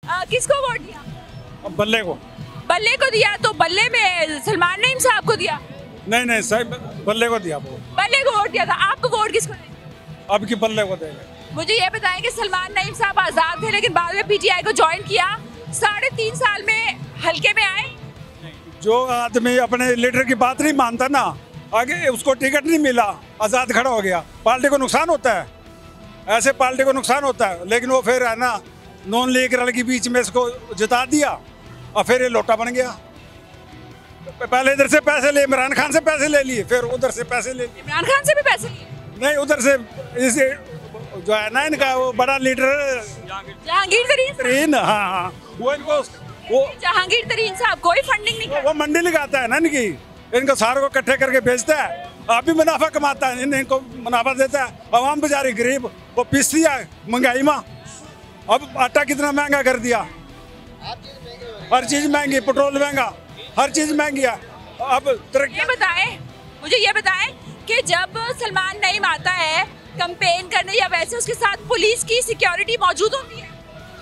किसको वोट दिया? अब बल्ले को। बल्ले को दिया, तो बल्ले में सलमान नईम साहब को दिया? नहीं साहब, बल्ले को दिया वोट। बल्ले को वोट दिया था। आपको वोट किसको देंगे? अब की बल्ले को देंगे। मुझे ये बताएं कि सलमान नईम साहब आजाद थे लेकिन बाद में पीटीआई को ज्वाइन किया, 3.5 साल में हल्के में आए। जो आदमी अपने लीडर की बात नहीं मानता ना, आगे उसको टिकट नहीं मिला, आजाद खड़ा हो गया, पार्टी को नुकसान होता है। ऐसे पार्टी को नुकसान होता है, लेकिन वो फिर है ना नॉन लीगल के बीच में इसको जिता दिया और फिर ये लोटा बन गया। पहले इधर से पैसे ले, इमरान खान से पैसे ले लिए, फिर उधर से पैसे ले लिए। इमरान खान से भी पैसे लिए? नहीं, उधर से इसे जो है ना इनका वो बड़ा लीडर जहांगीर तरीन। हाँ, वो इनको वो जहांगीर तरीन साहब कोई फंडिंग नहीं वो मंडी लगाता है ना इनकी, इनको सारों को इकट्ठे करके बेचता है, आप भी मुनाफा कमाता है, इनको मुनाफा देता है। आवाम बेचारी गरीब वो पीस दिया महंगाई में। अब आटा कितना महंगा कर दिया, हर चीज महंगी, पेट्रोल महंगा, हर चीज महंगी है। अब मुझे ये बताएं कि जब सलमान नईम आता है कैंपेन करने या वैसे उसके साथ पुलिस की सिक्योरिटी मौजूद होती है?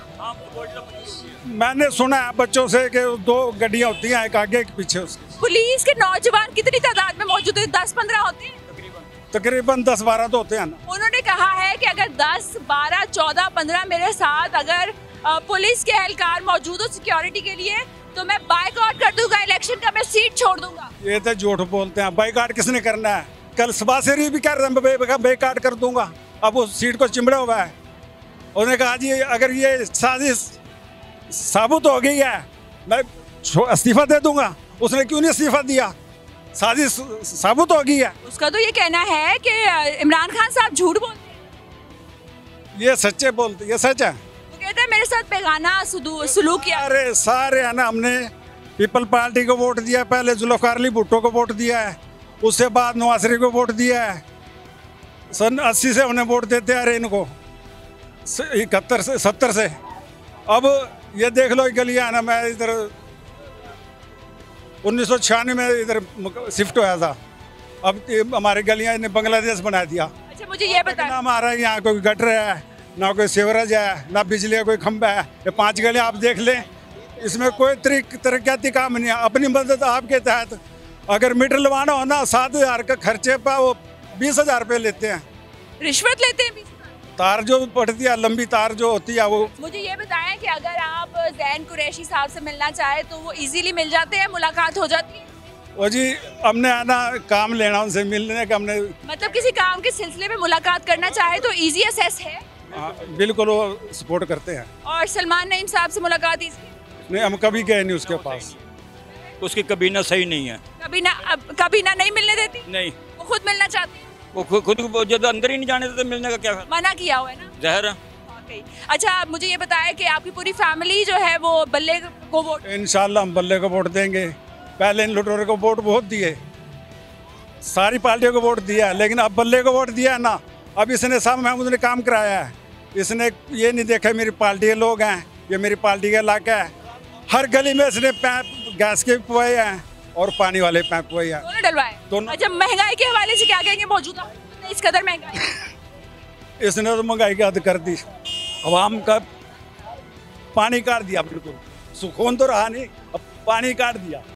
मैंने सुना है बच्चों से कि 2 गाड़ियां होती हैं, एक आगे एक पीछे उसके। पुलिस के नौजवान कितनी तादाद में मौजूद है? 10-15 होते हैं तकरीबन 10-12 तो होते हैं ना। उन्होंने कहा है कि अगर 10, 12, 14, 15 मेरे साथ अगर पुलिस के एहलकार मौजूद हो सिक्योरिटी के लिए तो मैं बाइकआउट कर दूंगा इलेक्शन का, मैं सीट छोड़ दूंगा। ये तो झूठ बोलते हैं, बाइकआउट किसने करना है? कल सबासेरी भी कर रहे हैं, बाइकआउट कर दूंगा। अब वो सीट को चिमड़ा हुआ है, उन्होंने कहा जी अगर ये साजिश साबुत हो गई है मैं इस्तीफा दे दूंगा। उसने क्यों नहीं इस्तीफा दिया? साजिश साबुत हो गई है। उसका तो ये कहना है कि इमरान खान साहब झूठ बोलते हैं। ये सच्चे बोलते, ये सच है। वो कहता है मेरे साथ बेगाना सलूक किया। अरे सारे है ना, हमने पीपल पार्टी को वोट दिया, पहले जुल्फ़िकार अली भुट्टो को वोट दिया है, उससे बाद नवाज शरीफ को वोट दिया है। सन 80 से हमने वोट देते आ रहे इनको, 71 से 70 से। अब ये देख लो गलियां ना, मैं इधर 1996 में इधर शिफ्ट हुआ था, अब हमारी गलियां इन्हें बांग्लादेश बना दिया। अच्छा मुझे ये बता, ना हमारा यहाँ कोई गटर है, ना कोई सीवरेज है, ना बिजली का कोई खंभा है। ये 5 गलियां आप देख लें, इसमें कोई तरक्याती काम नहीं है। अपनी मदद आपके तहत अगर मीटर लवाना हो ना, 7,000 का खर्चे पर वो 20,000 रुपये लेते हैं, रिश्वत लेते हैं। तार जो पड़ती है, लंबी तार जो होती है वो। मुझे ये बताएं कि अगर आप ज़ैन कुरैशी साहब से मिलना चाहे तो वो इजीली मिल जाते हैं, मुलाकात हो जाती है? वो जी हमने आना काम लेना उनसे मिलने का, हमने मतलब किसी काम के सिलसिले में मुलाकात करना चाहे तो इजी एक्सेस है? बिल्कुल वो सपोर्ट करते हैं। और सलमान नईम साहब से मुलाकात इजी? नहीं, हम कभी गए नहीं उसके पास। उसकी कबीना सही नहीं है। कबीना नहीं मिलने देती? नहीं, वो खुद मिलना चाहती है? वो खुद जब अंदर ही नहीं जाने देते, मिलने का क्या मना किया हुआ है ना? जहर। अच्छा आप मुझे ये बताएं कि आपकी पूरी फैमिली जो है वो बल्ले को वोट? इंशाल्लाह हम बल्ले को वोट देंगे। पहले इन लुटेरों को वोट बहुत दिए, सारी पार्टियों को वोट दिया, लेकिन अब बल्ले को वोट दिया है ना। अब इसने सब महमूद ने काम कराया है, इसने ये नहीं देखा मेरी पार्टी के लोग हैं, ये मेरी पार्टी का इलाका है। हर गली में इसने पैप गैस के पुआए हैं और पानी वाले पैप पुआए हैं, दोनों डलवाए। दोनों। अच्छा महंगाई के हवाले से क्या कहेंगे मौजूदा इस कदर महंगाई? इसने तो महंगाई की हद कर दी, आवाम का पानी काट दिया, बिल्कुल सुकून तो रहा नहीं, अब पानी काट दिया।